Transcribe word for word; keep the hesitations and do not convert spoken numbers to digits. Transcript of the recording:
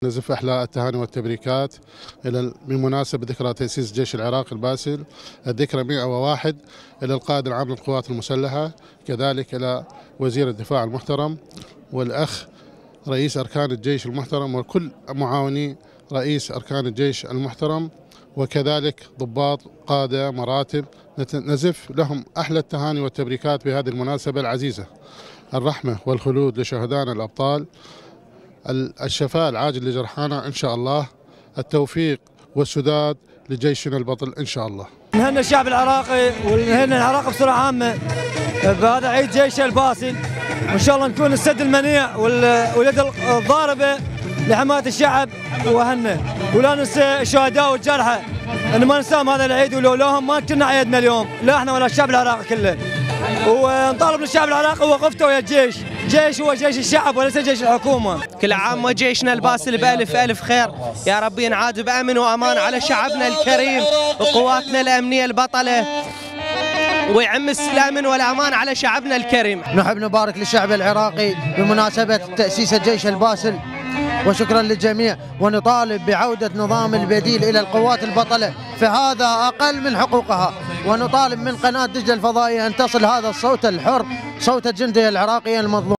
نزف أحلى التهاني والتبريكات إلى بمناسبة ذكرى تأسيس الجيش العراقي الباسل، الذكرى مئة وواحد، إلى القائد العام للقوات المسلحة، كذلك إلى وزير الدفاع المحترم والأخ رئيس أركان الجيش المحترم وكل معاوني رئيس أركان الجيش المحترم، وكذلك ضباط قادة مراتب. نزف لهم أحلى التهاني والتبريكات بهذه المناسبة العزيزة. الرحمة والخلود لشهدائنا الأبطال، الشفاء العاجل لجرحانا إن شاء الله، التوفيق والسداد لجيشنا البطل إن شاء الله. نهنئ الشعب العراقي ونهنئ العراق بصورة عامة بهذا عيد جيش الباسل، وإن شاء الله نكون السد المنيع واليد الضاربة لحماية الشعب وأهلنا، ولا ننسى الشهداء والجرحى، أن ما ننساهم هذا العيد، ولولاهم ما كنا عيدنا اليوم، لا احنا ولا الشعب العراقي كله. ونطالب للشعب العراقي وقفته ويا الجيش، جيش هو جيش الشعب وليس جيش الحكومة. كل عام وجيشنا الباسل بألف ألف خير، يا رب ينعاد بأمن وأمان على شعبنا الكريم وقواتنا الأمنية البطلة، ويعم السلام والأمان على شعبنا الكريم. نحب نبارك للشعب العراقي بمناسبة تأسيس الجيش الباسل، وشكرا للجميع، ونطالب بعودة نظام البديل إلى القوات البطلة، فهذا أقل من حقوقها، ونطالب من قناة دجلة الفضائية أن تصل هذا الصوت الحر، صوت الجندي العراقي المظلوم.